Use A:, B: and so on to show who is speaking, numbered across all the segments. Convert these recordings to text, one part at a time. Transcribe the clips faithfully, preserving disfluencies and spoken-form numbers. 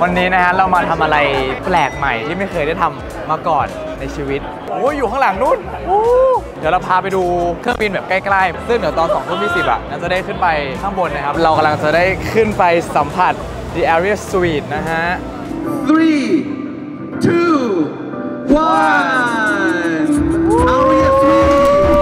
A: วันนี้นะฮะเรามาทำอะไรแปลกใหม่ที่ไม่เคยได้ทำมาก่อนในชีวิตโอ้ยอยู่ข้างหลังนู่นเดี๋ยวเราพาไปดูเครื่องบินแบบใกล้ๆซึ่งเดี๋ยวตอนสองทุ่มยี่สิบอ่ะน่าจะได้ขึ้นไปข้างบนนะครับเรากำลังจะได้ขึ้นไปสัมผัส The Area Suite นะฮะ
B: three two one Area Suite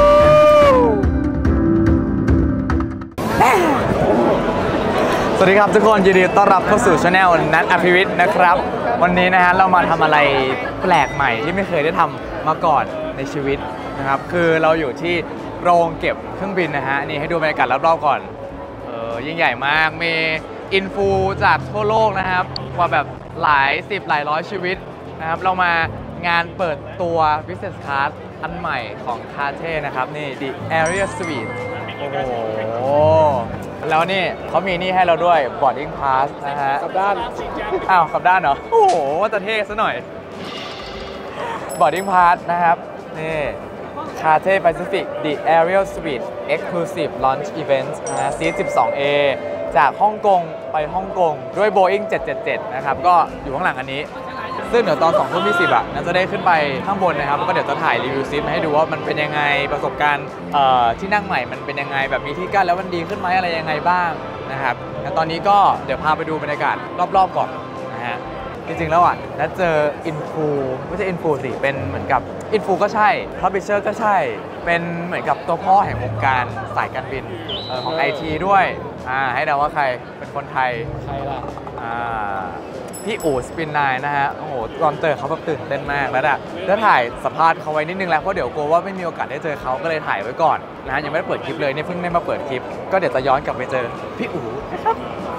A: สวัสดีครับทุกคนยินดีต้อนรับเข้าสู่ช anel นัทอภิวิทย์นะครับวันนี้นะฮะเรามาทำอะไรแปลกใหม่ที่ไม่เคยได้ทำมาก่อนในชีวิตนะครับคือเราอยู่ที่โรงเก็บเครื่องบินนะฮะนี่ให้ดูบรรยากาศรอบๆก่อนเออยิ่งใหญ่มากมีอินฟูจากทั่วโลกนะครับกว่าแบบหลายสิบหลายร้อยชีวิตนะครับเรามางานเปิดตัว Business Class อันใหม่ของ Cathay นะครับนี่ The Area Suite โอ้โหแล้วนี่เขามีนี่ให้เราด้วย boarding pass นะฮะขับด้านอ้าวขับด้านเหรอโอ้โหว่าจะเท่ซะหน่อย boarding pass นะครับนี่ Cathay Pacific The Area Suite Exclusive Launch Event นะฮะ ซีท สิบสองเอ จากฮ่องกงไปฮ่องกงด้วย Boeing เจ็ดเจ็ดเจ็ดนะครับก็อยู่ข้างหลังอันนี้ซึ่งเดี๋ยวตอนสองทุ่มยี่สิบอ่ะน่าจะได้ขึ้นไปข้างบนนะครับแล้วก็เดี๋ยวจะถ่ายรีวิวซีทมาให้ดูว่ามันเป็นยังไงประสบการณ์ที่นั่งใหม่มันเป็นยังไงแบบมีที่กั้นแล้วมันดีขึ้นไหมอะไรยังไงบ้างนะครับแต่ตอนนี้ก็เดี๋ยวพาไปดูบรรยากาศรอบๆก่อนนะฮะจริงๆแล้วอ่ะนัดเจออินฟูไม่ใช่อินฟูสิเป็นเหมือนกับอินฟูก็ใช่พับลิเชอร์ก็ใช่เป็นเหมือนกับตัวพ่อแห่งวงการสายการบินของ ไอ ที ด้วยอ่าให้เดาว่าใครเป็นคนไทยใครล่ะอ่าพี่อู๋สปินไนน์นะฮะโอ้โหตอนเจอเขาแบบตื่นเต้นมากแล้วอะแล้วถ่ายสัมภาษณ์เขาไว้นิดนึงแล้วเพราะเดี๋ยวกลัวว่าไม่มีโอกาสได้เจอเขาก็เลยถ่ายไว้ก่อนนะฮะยังไม่ได้เปิดคลิปเลยเนี่ยเพิ่งได้มาเปิดคลิปก็เดี๋ยวจะย้อนกลับไปเจอพี่อู๋นะครับ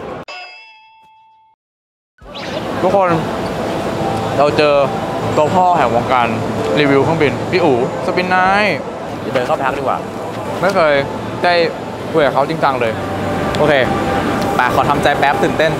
A: ทุกคนเราเจอตัวพ่อแห่งวงการรีวิวเครื่องบินพี่อู๋สปินไนน์เดินเข้าพักดีกว่าไม่เคยได้คุยกับเขาจริงจังเลยโอเคมาขอทำใจแป๊บตื่นเต้น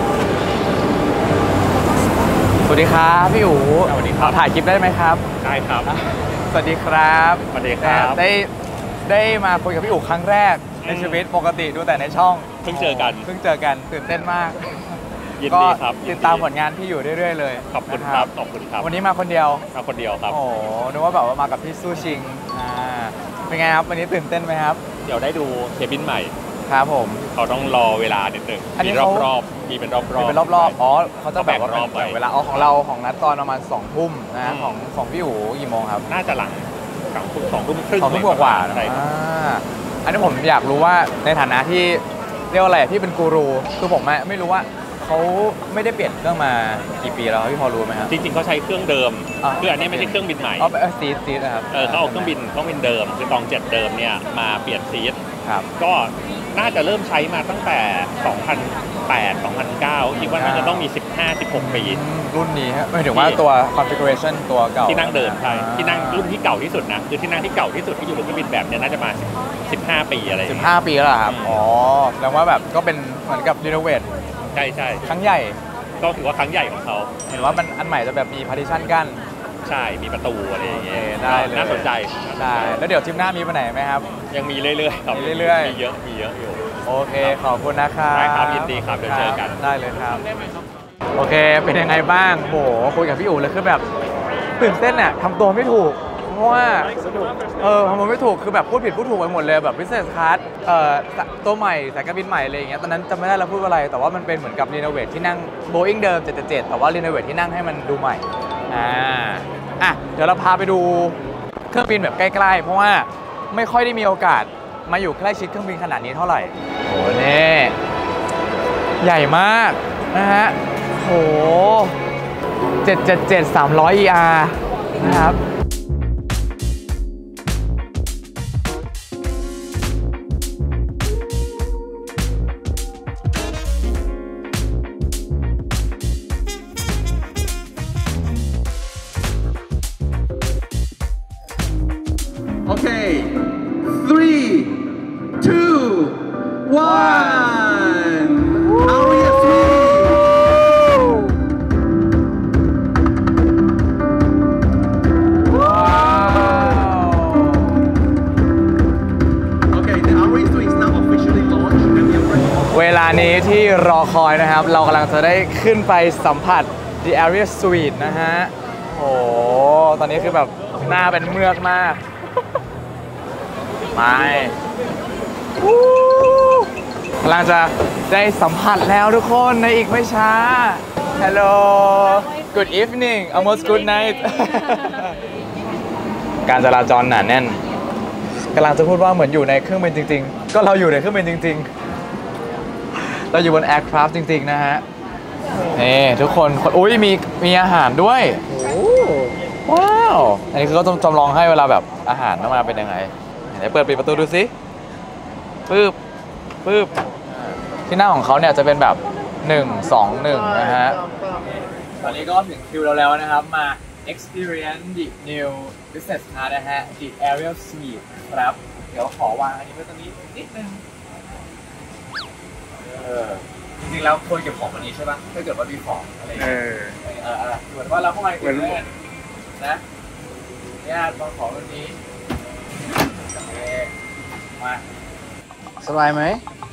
A: สวัสดีครับพี่อู๋สวัสดีครับถ่ายคลิปได้ไหมครับ
C: ได้ครับ
A: สวัสดีครับ
C: สวัสดีครับ
A: ได้ได้มาคุยกับพี่อู๋ครั้งแรกในชีวิตปกติดูแต่ในช่อง
C: เพิ่งเจอกัน
A: เพิ่งเจอกันตื่นเต้นมาก
C: ยินดีครับ
A: ติดตามผลงานพี่อยู่เรื่อยๆเลย
C: ขอบคุณครับขอบคุณครับ
A: วันนี้มาคนเดียว
C: มาคนเดียวครับ
A: โอ้นึกว่าแบบว่ามากับพี่สู้ชิงอ่าเป็นไงครับวันนี้ตื่นเต้นไหมครับ
C: เดี๋ยวได้ดูเคบินใหม่
A: ครับผม
C: เขาต้องรอเวลานิดนึงมีรอบรอบมีเป็นรอบรอบ
A: เป็นรอบๆอ๋อเขาจะแบบว่าเป็นเวลาอ๋อของเราของนัดตอนประมาณสองทุ่มนะของของพี่อู๋กี่โมงครับ
C: น่าจะหลังสองทุ่มสองทุ่มครึ่ง
A: สองทุ่มกว่าๆใช่อันนี้ผมอยากรู้ว่าในฐานะที่เรียกว่าอะไรพี่เป็นกูรูคือผมไม่รู้ว่าเขาไม่ได้เปลี่ยนเครื่องมากี่ปีแล้วพี่พอรู้ไหมครับ
C: จริงๆเขาใช้เครื่องเดิมคืออันนี้ไม่ใช่เครื่องบินใหม่
A: อ๋อซีทซีทนะครับ
C: เออเขาเอาเครื่องบินเครื่องบินเดิมคือตองเจ็ดเดิมเนี่ยมาเปลี่ยนซีท
A: ครับ
C: ก็น่าจะเริ่มใช้มาตั้งแต่สองพันแปด สองพันเก้าคิดว่าน่าจะต้องมีสิบห้า สิบหกปี
A: รุ่นนี้หมายถึงว่าตัว configuration ตัวเก่า
C: ที่นั่งเดิมใช่ที่นั่งรุ่นที่เก่าที่สุดนะคือที่นั่งที่เก่าที่สุดที่อยู่บนเครื่องบินแบบนี้น่าจะมาสิบห้าปีอะไร
A: สิบห้าปีแล้วครับอ๋อแปลว่าแบบก็เป็นเหมือนกับรีโนเวท
C: ใช่ใช่
A: ครั้งใหญ่
C: ก็ถือว่าครั้งใหญ่ของเขา
A: เห็นว่ามันอันใหม่จะแบบมี partition กั้น
C: ใช่มีประตูอะไรอย่างเงี้ย
A: ได้เลย
C: น่าสนใจ
A: ได้แล้วเดี๋ยวทริปหน้ามีไปไหนไหมครับ
C: ยังมีเรื่อยๆครับ
A: มีเรื่อยๆ
C: มีเยอะมีเยอะอยู่
A: โอเคขอบคุณนะครับ
C: ได้ครับยินดีครับเดี๋ยวเจอกัน
A: ได้เลยครับโอเคเป็นยังไงบ้างโหคุยกับพี่อู๋เลยคือแบบตื่นเต้นอ่ะทำตัวไม่ถูกเพราะว่าเออทำตัวไม่ถูกคือแบบพูดผิดพูดถูกไปหมดเลยแบบ business class เอ่อตัวใหม่สายการบินใหม่อะไรอย่างเงี้ยตอนนั้นจำไม่ได้แล้วพูดอะไรแต่ว่ามันเป็นเหมือนกับรีโนเวทที่นั่ง Boeing เดิมเจ็ดเจ็ดเจ็ดแต่ว่ารีโนเวทที่นั่งให้มันดูใหม่อ่าอ่ะเดี๋ยวเราพาไปดูเครื่องบินแบบใกล้ๆเพราะว่าไม่ค่อยได้มีโอกาสมาอยู่ใกล้ชิดเครื่องบินขนาดนี้เท่าไหร่โหนี่ใหญ่มากนะฮะโหเจ็ดเจ็ดเจ็ด สามร้อย อี อาร์ นะครับ
B: โอเค three two one Area Suite
A: านี้ที่รอคอยนะครับเรากำลังจะได้ขึ้นไปสัมผัส The Area Suite นะฮะโอ้ตอนนี้คือแบบหน้าเป็นเมือกมากไม่กำลังจะได้สัมผัสแล้วทุกคนในอีกไม่ช้า Hello Good evening almost good night การจราจรหนาแน่นกำลังจะพูดว่าเหมือนอยู่ในเครื่องบินจริงๆก็เราอยู่ในเครื่องบินจริงๆเราอยู่บน aircraft จริงๆนะฮะนี่ทุกคนอุ้ยมีมีอาหารด้วยว้าวอันนี้คือก็ต้องจำลองให้เวลาแบบอาหารต้องมาเป็นยังไงไหนเปิดปิดประตูดูสิปึ๊บปึ๊บที่นั่งของเขาเนี่ยจะเป็นแบบหนึ่ง สอง หนึ่งนะฮะตอนนี้ก็ถึงคิวเราแล้วนะครับมา experience the new business class นะฮะ the Aerial Suite ครับเดี๋ยวขอวางอันนี้ไว้ตรงนี้นิดนึงเออจริงๆแล้วควรเก็บของวันนี้ใช่ป่ะถ้าเกิดว่ามีของอะไรอย่างเงี้ยเออเออเหมือนว่าเราเข้ามาเก็บเลยนะเนี่ยวางของตรงนี้โอเคมาสบายไหม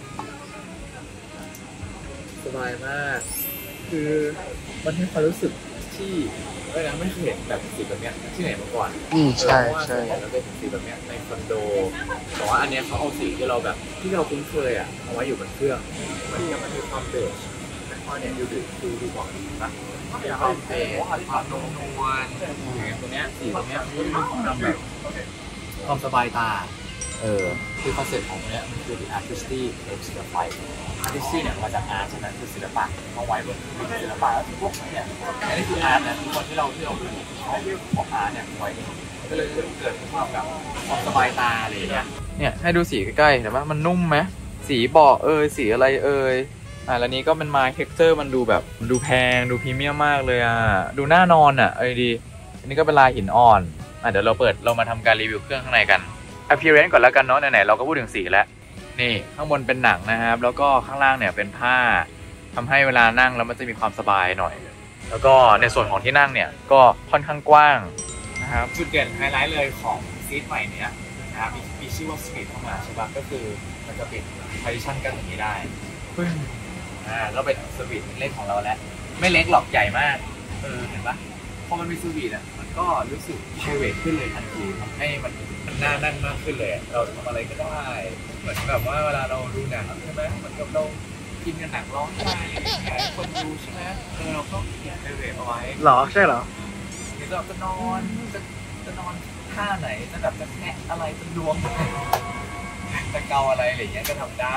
A: สบายมากคือมันมีความรู้สึกที่เออนะไม่เคยเห็นแบบสีแบบเนี้ยที่ไหนมาก่อนอืมใช่ใช่เราเคยเห็นสีแบบเนี้ยในคอนโดแต่ว่าอันเนี้ยเขาเอาสีที่เราแบบที่เราคุ้นเคยอ่ะเอาไว้อยู่บนเครื่องมันยังมันมีความเบสแต่พอเนี่ยดูดูดูดูบอกนะมีความเบสความนุ่มนวลตัวเนี้ยสีตรงเนี้ยมันมีความแบบความสบายตาเออคือคอนเซ็ปต์ของเนี้ยมันคือ the artistry makes the light artistry เนี่ยมาจากอาร์ตฉะนั้นคือศิลปะเอาไว้บนศิลปะแล้วพวกเนี่ยอันนี้คืออาร์ตนะทุกคนที่เราที่เราดูของอาร์ตเนี่ยไว้ก็เลยเกิดความแบบความสบายตาอะไรอย่างเงี้ยเนี่ยให้ดูสีใกล้ๆเห็นไหมมันนุ่มไหมสีเบาะเอยสีอะไรเอยอ่ะแล้วนี้ก็เป็นไม้เท็กเจอร์มันดูแบบมันดูแพงดูพรีเมียมมากเลยอ่ะดูน่านอนอ่ะเอ้ยดีอันนี้ก็เป็นลายหินอ่อนอ่ะเดี๋ยวเราเปิดเรามาทำการรีวิวเครื่องข้างในกันappearance ก่อนแล้วกันเนาะไหนๆเราก็พูดถึงสีแล้วนี่ข้างบนเป็นหนังนะครับแล้วก็ข้างล่างเนี่ยเป็นผ้าทำให้เวลานั่งแล้วมันจะมีความสบายหน่อยแล้วก็ในส่วนของที่นั่งเนี่ยก็ค่อนข้างกว้างนะครับจุดเด่นไฮไลท์เลยของซีทใหม่เนี้ยนะครับมีมีชื่อว่า Suite เข้ามาใช่ปะก็คือมันจะปิด partition กันอย่างนี้ได้ปึ้งอ่าก็เป็นสวีทเล็กของเราแล้วไม่เล็กหรอกใหญ่มากเออเห็นปะพอมันมีสวีทอ่ะมันก็รู้สึก private ขึ้นเลยทันทีทำให้มันมันน่านั่งมากขึ้นเลยเราทำอะไรก็ได้เหมือนแบบว่าเวลาเราดูหนังใช่ไหมเหมือนกับเรากินกันหนังร้องไห้แขกคนดูใช่ไหมเออเราก็เขียน private เอาไว้หรอใช่เหรอเดี๋ยวเราจะนอนจะจะนอนท่าไหนจะแบบจะแคะอะไรจะดวงจะเกาอะไรอะไรอย่างเงี้ยก็ทำได้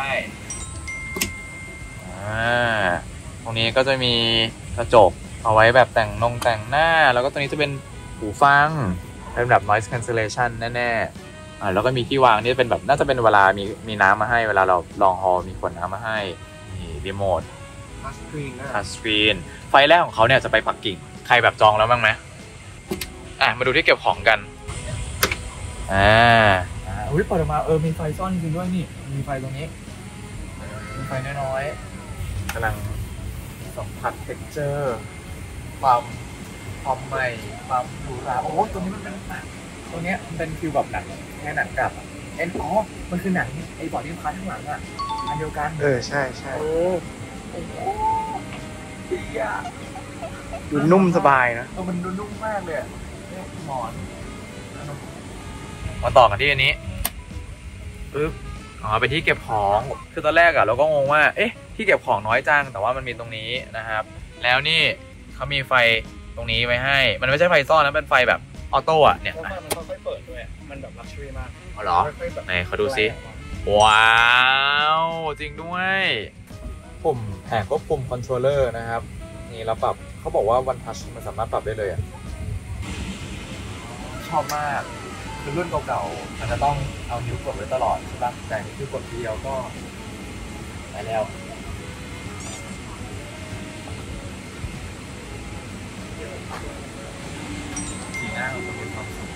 A: อ่าตรงนี้ก็จะมีกระจกเอาไว้แบบแต่งนงแต่งหน้าแล้วก็ตัวนี้จะเป็นหูฟังเป็นแบบ noise cancellation แน่ๆอ่าแล้วก็มีที่วางนี่เป็นแบบน่าจะเป็นเวลามีมีน้ำมาให้เวลาเราลองฮอลมีขวดน้ำมาให้นี่รีโมททัชสกรีนทัชสกรีนไฟแรกของเขาเนี่ยจะไปปักกิ่งใครแบบจองแล้วบ้างไหมอ่ะมาดูที่เก็บของกันอ่าอุ้ยเปิดออกมาเออมีไฟซ่อนจริงด้วยนี่มีไฟตรงนี้มีไฟน้อยๆกำลังสัมผัส texture ความความใหม่ความหรูหราโอ้ตัวนี้มันเป็นหนังตัวนี้มันเป็นฟิลแบบหนังแค่หนังกับเอ็นอ๋อมันคือหนังไอ้บอร์ดที่พันข้างหลังอ่ะอันเดียวกันเออใช่ใช่โอ้โหดีอ่ะดูนุ่มสบายนะเออมันดูนุ่มมากเลยเนี่ยหมอนมาต่อกันที่อันนี้ปึ๊บอ๋อเป็นที่เก็บของคือตอนแรกอ่ะเราก็งงว่าเอ๊ะที่เก็บของน้อยจังแต่ว่ามันมีตรงนี้นะครับแล้วนี่เขามีไฟตรงนี้ไว้ให้มันไม่ใช่ไฟซ่อนนะเป็นไฟแบบออโต้อ่ะเนี่ยมันค่อยๆเปิดด้วยมันแบบลักชัวรี่มากอ๋อเหรอไหนเขาดูซิว้าวจริงด้วยปุ่มแผงก็ปุ่มคอนโทรลเลอร์นะครับนี่เราปรับเขาบอกว่าวันทัชมันสามารถปรับได้เลยอ่ะชอบมากคือรุ่นเก่าๆมันจะต้องเอานิ้วกดไว้ตลอดใช่ปะแต่นี่คือกดทีเดียวก็ไปแล้วสีหน้าของคนมีความสุข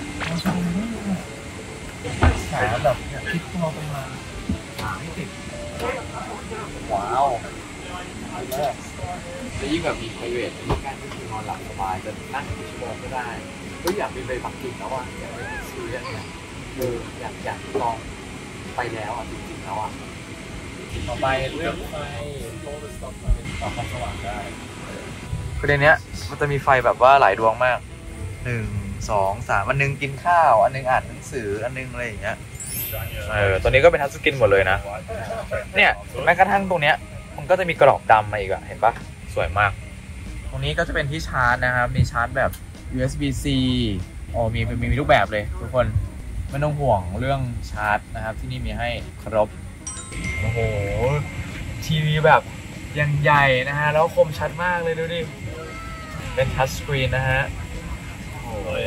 A: ขาแบบเนี่ยพลิกตัวไปมาขาไม่ติดว้าวแล้วยิ่งแบบมีไพรเวทมีการที่นอนหลับสบายจะนั่งกี่ชั่วโมงก็ได้ก็อยากไปเลยปักกิ่งแล้วอ่ะอยากไปซื้อเนี่ยคืออยากอยากลองไปแล้วอ่ะจริงๆแล้วอ่ะต่อไปเรื่องไฟต่อความสว่างได้ประเด็นเนี้ยมันจะมีไฟแบบว่าหลายดวงมากหนึ่งสองสามอันนึงกินข้าวอันนึงอ่านหนังสืออันนึงอะไรอย่างเงี้ยเออตัวนี้ก็เป็นทัชสกรีนหมดเลยนะเนี่ยแม้กระทั่งตรงเนี้ยมันก็จะมีกรอบดำมาอีกอะเห็นปะสวยมากตรงนี้ก็จะเป็นที่ชาร์จนะครับมีชาร์จแบบ ยู เอส บี ซี โอ้มีมีมีรูปแบบเลยทุกคนไม่ต้องห่วงเรื่องชาร์จนะครับที่นี่มีให้ครบโอ้โหทีวีแบบยังใหญ่นะฮะแล้วคมชัดมากเลยดูดิเป็นทัชสกรีนนะฮะโอ้โห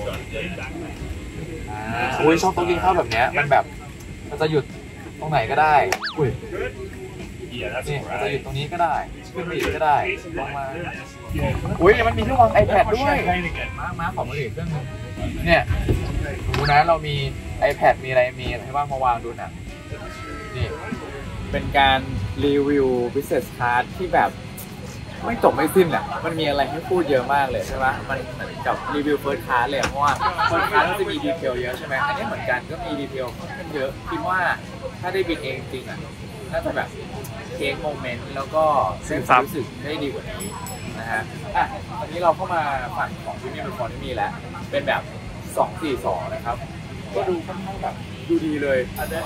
A: อุ้ยชอบโต๊ะกินข้าวแบบเนี้ยมันแบบมันจะหยุดตรงไหนก็ได้อุ้ยนี่มันจะหยุดตรงนี้ก็ได้ขึ้นไปอีกก็ได้ลงมาอุ้ยมันมีที่วาง iPad ด้วยมามาขอมาดิเครื่องนึงเนี่ยดูนะเรามี iPad มีอะไรมีอะไรบ้างมาวางดูหนังนี่เป็นการรีวิว Business Class ที่แบบไม่จบไม่สิ้นอ่ะมันมีอะไรให้พูดเยอะมากเลยใช่ไหมมันเหมือนกับรีวิว First Class เลยเพราะว่า First Class ก็จะมีดีเทลเยอะใช่ไหมอันนี้เหมือนกันก็มีดีเทลค่อนข้างเยอะคิดว่าถ้าได้บินเองจริงอ่ะน่าจะแบบเทคโมเมนต์แล้วก็เส้นความรู้สึกได้ดีกว่านี้นะฮะอ่ะตอนนี้เราเข้ามาฝั่งของที่นี่เป็นคอนที่มีแล้วเป็นแบบสองสี่สองนะครับก็ดูค่อนข้างแบบดูดีเลยอันนี้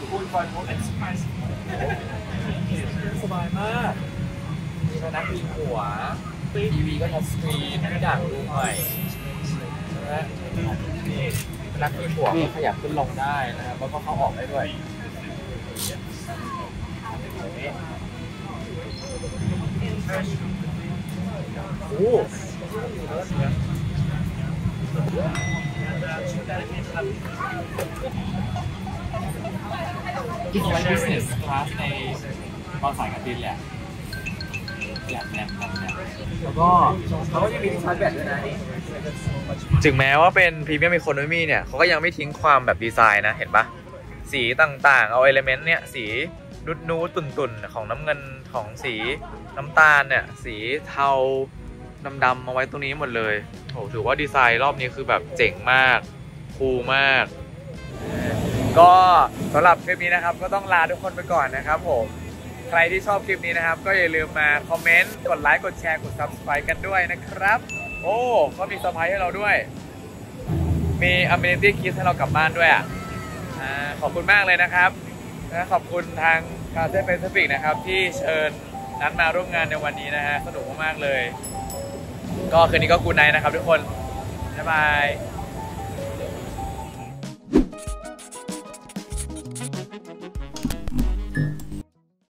A: สบายมากมีพนักพิงหัวทีวีก็ทัชสกรีนทุกอย่างดูใหม่นะนี่พนักพิงหัวก็ขยับขึ้นลงได้นะครับแล้วก็เข้าออกได้ด้วยโอ้ที่เขาไว้ business class ในตอนสายการบินแหละแหลมแหลมเนี่ยแล้วก็เขาก็ยังมีชาร์จแบตด้วยนะถึงแม้ว่าเป็นพรีเมียมอีโคโนมีเนี่ยเขาก็ยังไม่ทิ้งความแบบดีไซน์นะเห็นปะสีต่างๆเอาเอลิเมนต์เนี่ยสีนุดนูตุ่นๆของน้ำเงินของสีน้ำตาลเนี่ยสีเทาดำๆมาไว้ตรงนี้หมดเลยโหถือว่าดีไซน์รอบนี้คือแบบเจ๋งมากคูลมากก็สำหรับคลิปนี้นะครับก็ต้องลาทุกคนไปก่อนนะครับผมใครที่ชอบคลิปนี้นะครับก็อย่าลืมมาคอมเมนต์กดไลค์กดแชร์กด ซับสไครบ์ กันด้วยนะครับโอ้ก็มีเซอร์ไพรส์ให้เราด้วยมี Amenity Kit ให้เรากลับบ้านด้วยอ่ะขอบคุณมากเลยนะครับและขอบคุณทาง Cathay Pacific นะครับที่เชิญนัดมาร่วมงานในวันนี้นะฮะสนุกมากๆเลยก็คืนนี้ก็กูไนท์นะครับทุกคนบ๊ายบาย